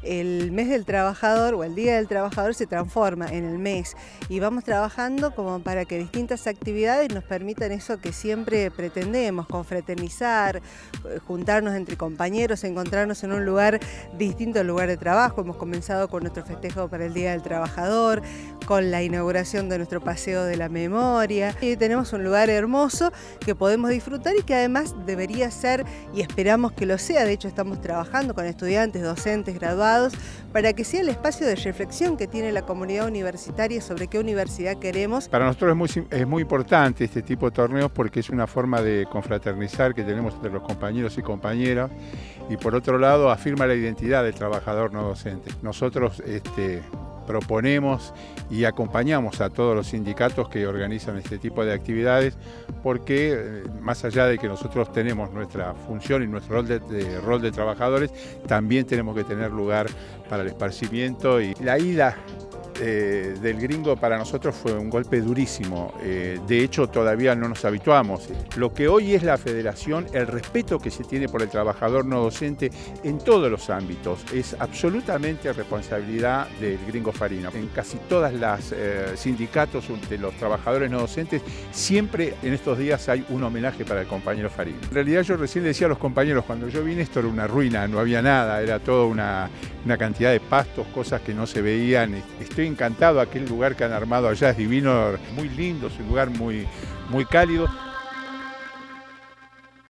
el mes del trabajador o el Día del Trabajador se transforma en el mes y vamos trabajando como para que distintas actividades nos permitan eso que siempre pretendemos, confraternizar, juntarnos entre compañeros, encontrarnos en un lugar distinto al lugar de trabajo. Hemos comenzado con nuestro festejo para el Día del Trabajador, con la inauguración de nuestro Paseo de la Memoria. Y tenemos un lugar hermoso que podemos disfrutar y que además debería ser, y esperamos que lo sea, de hecho estamos trabajando con estudiantes, docentes, graduados, para que sea el espacio de reflexión que tiene la comunidad universitaria sobre qué universidad queremos. Para nosotros es muy importante este tipo de torneos porque es una forma de confraternizar que tenemos entre los compañeros y compañeras, y por otro lado afirma la identidad del trabajador no docente. Nosotros proponemos y acompañamos a todos los sindicatos que organizan este tipo de actividades porque más allá de que nosotros tenemos nuestra función y nuestro rol de trabajadores, también tenemos que tener lugar para el esparcimiento. Y la ida del gringo para nosotros fue un golpe durísimo, de hecho todavía no nos habituamos. Lo que hoy es la federación, el respeto que se tiene por el trabajador no docente en todos los ámbitos, es absolutamente responsabilidad del gringo Farina. En casi todas las sindicatos de los trabajadores no docentes, siempre en estos días hay un homenaje para el compañero Farina. En realidad yo recién le decía a los compañeros, cuando yo vine esto era una ruina, no había nada, era toda una cantidad de pastos, cosas que no se veían. Estoy encantado, aquel lugar que han armado allá es divino, muy lindo, es un lugar muy cálido.